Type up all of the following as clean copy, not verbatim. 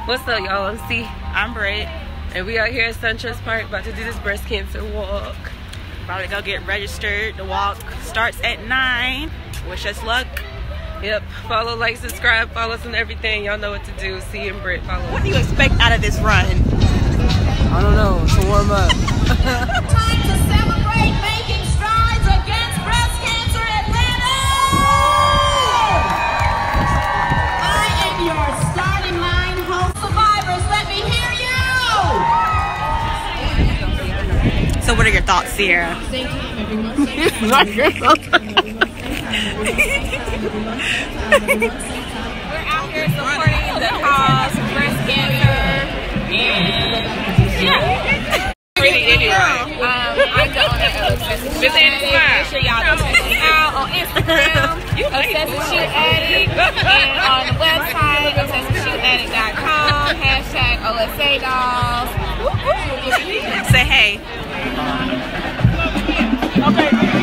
What's up, y'all? I'm C. I'm Britt. And we out here at SunTrust Park about to do this breast cancer walk. About to go get registered. The walk starts at 9. Wish us luck. Yep. Follow, like, subscribe, follow us on everything. Y'all know what to do. C and Britt, follow us. What do you expect out of this run? I don't know. It's a warm up. Time to celebrate making strides against breast cancer, Atlanta! I am your starting line host. Survivors, let me hear you! So what are your thoughts, Sierra? Same time, everyone. We're out here supporting the cause of breast cancer. And yeah. Pretty anyway. I'm the owner of Obsessive Shoe Addict. Make sure y'all go check me out on Instagram, Obsessive Shoe Addict, and on the website, obsessiveshoeaddict.com, #OSA dolls. Say hey. Okay.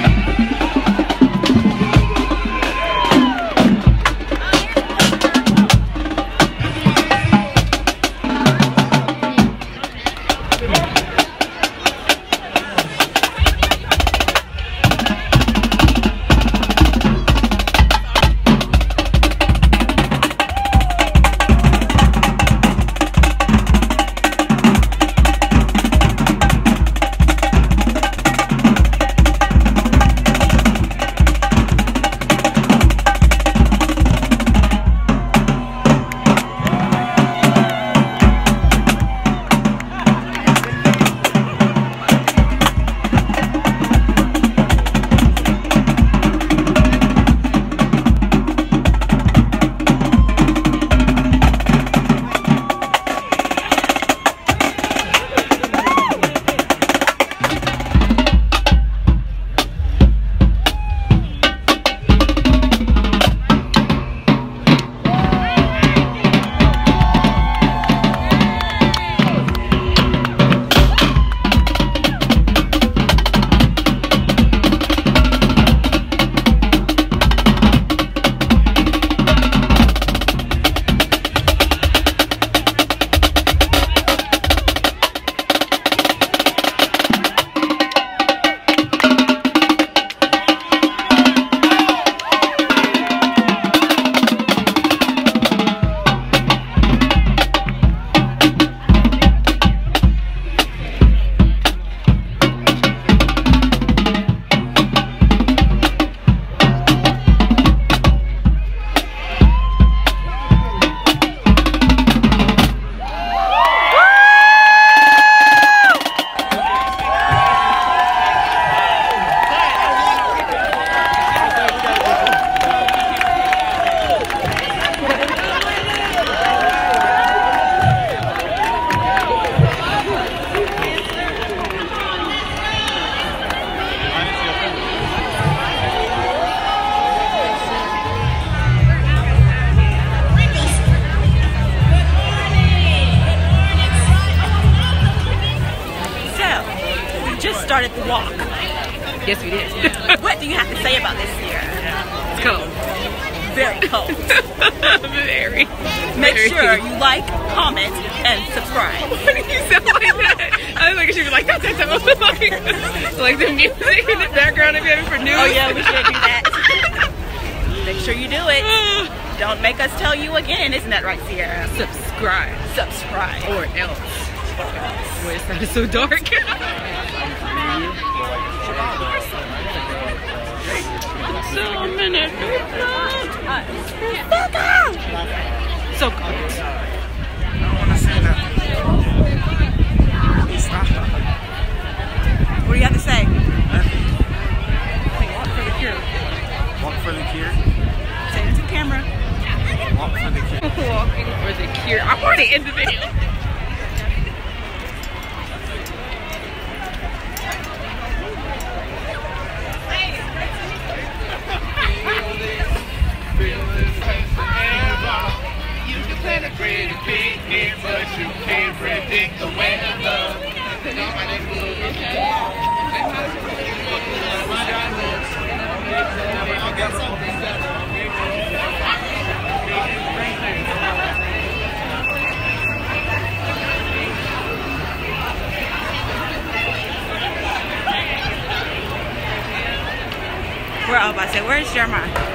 Started the walk. Yes, we did. What do you have to say about this year? It's cold. Very cold. Very. Make sure you like, comment, and subscribe. Why do you sound like that? I was like, she was like, that's like the music in the background if you have it for news. Oh yeah, we should do that. Make sure you do it. Don't make us tell you again. Isn't that right, Sierra? Subscribe. Subscribe. Or else. Wait, it's not so dark. So many people. So cold. I don't want to say that. What do you have to say? Walk for the cure. Walk for the cure. Say it to the camera. Walk for the cure. Walking for the cure. I'm already in the video. But you can't predict the weather. I said, where's Jeremiah?